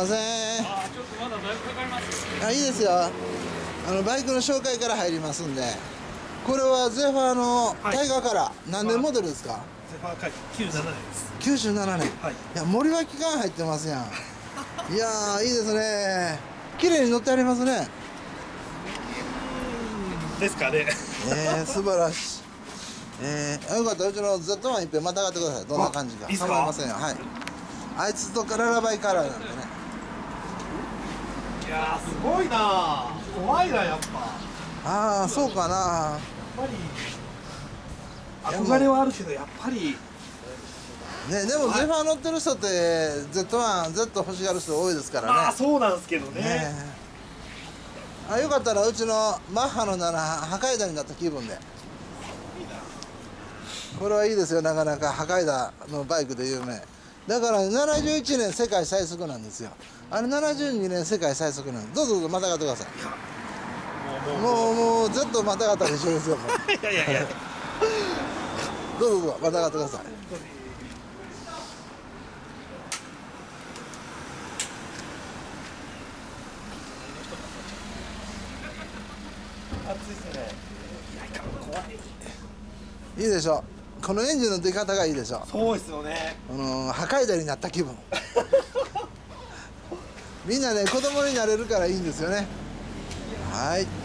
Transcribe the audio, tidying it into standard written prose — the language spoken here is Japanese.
ません。 ちょっとまだだいぶかかりますよ。 いいですよ。バイクの紹介から入りますんで。これはゼファーのタイガーカラー、何年モデルですか？ ゼファーカイ97年です。 97年。 はい。 いや、森脇缶入ってますやん。いやー、いいですね。綺麗に乗ってありますね。 ですかね。 素晴らしい。よかったらうちの Z1 いっぺんまた上がってください。どんな感じか。 いいっすか？ 構いませんよ。はい。あいつとララバイカラーなんでね。 いやー、すごいな。怖いな、やっぱ。 ああ、そうかな。 やっぱり憧れはあるけど、やっぱりね、でもゼファー乗ってる人って Z1、Z 欲しがる人多いですからね。 まあそうなんですけどね。 よかったらうちのマッハの7破壊弾になった気分で。これはいいですよ。なかなか破壊弾のバイクで有名だから。71年世界最速なんですよ。あれ72年世界最速なんです。どうぞどうぞまたがってください。もう Z またがったら一緒ですよ。もういやいやいや。 どうぞどうぞまたがってください。 暑いですね。怖い。 いいでしょ。このエンジンの出方がいいでしょ。 そうですよね。 破壊弾になった気分。みんなね、子供になれるからいいんですよね。はい。